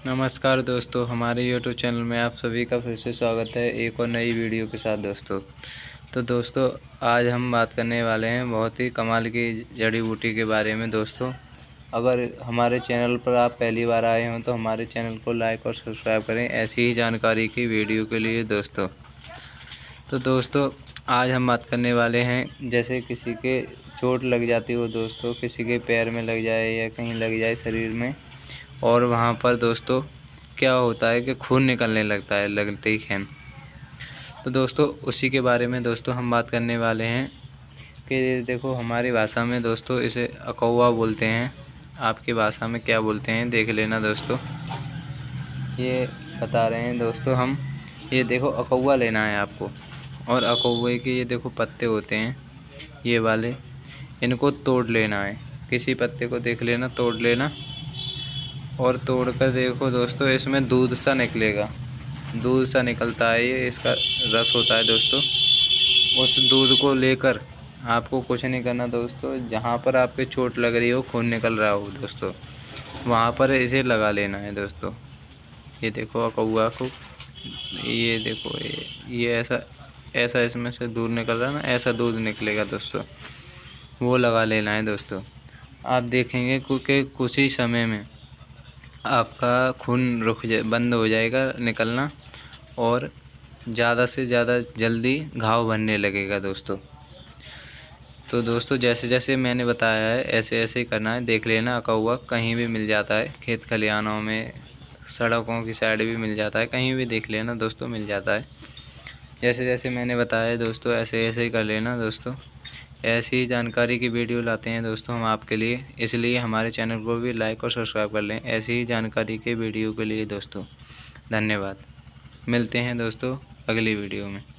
नमस्कार दोस्तों, हमारे यूट्यूब चैनल में आप सभी का फिर से स्वागत है एक और नई वीडियो के साथ। दोस्तों आज हम बात करने वाले हैं बहुत ही कमाल की जड़ी बूटी के बारे में। दोस्तों अगर हमारे चैनल पर आप पहली बार आए हों तो हमारे चैनल को लाइक और सब्सक्राइब करें ऐसी ही जानकारी की वीडियो के लिए। दोस्तों आज हम बात करने वाले हैं, जैसे किसी के चोट लग जाती हो दोस्तों, किसी के पैर में लग जाए या कहीं लग जाए शरीर में, और वहाँ पर दोस्तों क्या होता है कि खून निकलने लगता है लगते ही खैन। तो दोस्तों उसी के बारे में दोस्तों हम बात करने वाले हैं कि देखो हमारी भाषा में दोस्तों इसे अकौवा बोलते हैं। आपकी भाषा में क्या बोलते हैं देख लेना दोस्तों, ये बता रहे हैं दोस्तों हम। ये देखो अकौवा लेना है आपको, और अकौवे के ये देखो पत्ते होते हैं ये वाले, इनको तोड़ लेना है। किसी पत्ते को देख लेना, तोड़ लेना, और तोड़ कर देखो दोस्तों इसमें दूध सा निकलेगा, दूध सा निकलता है, ये इसका रस होता है दोस्तों। उस दूध को लेकर आपको कुछ नहीं करना दोस्तों, जहाँ पर आपके चोट लग रही हो, खून निकल रहा हो दोस्तों, वहाँ पर इसे लगा लेना है दोस्तों। ये देखो कौवा को, ये देखो ये ऐसा इसमें से दूध निकल रहा है ना, ऐसा दूध निकलेगा दोस्तों, वो लगा लेना है दोस्तों। आप देखेंगे क्योंकि कुछ ही समय में आपका खून बंद हो जाएगा निकलना, और ज़्यादा से ज़्यादा जल्दी घाव भरने लगेगा दोस्तों। तो दोस्तों जैसे जैसे मैंने बताया है ऐसे ऐसे ही करना है। देख लेना अकौवा कहीं भी मिल जाता है, खेत खलिहानों में, सड़कों की साइड भी मिल जाता है, कहीं भी देख लेना दोस्तों मिल जाता है। जैसे जैसे मैंने बताया है दोस्तों ऐसे ऐसे ही कर लेना दोस्तों। ऐसी जानकारी की वीडियो लाते हैं दोस्तों हम आपके लिए, इसलिए हमारे चैनल को भी लाइक और सब्सक्राइब कर लें ऐसी ही जानकारी के वीडियो के लिए दोस्तों। धन्यवाद। मिलते हैं दोस्तों अगली वीडियो में।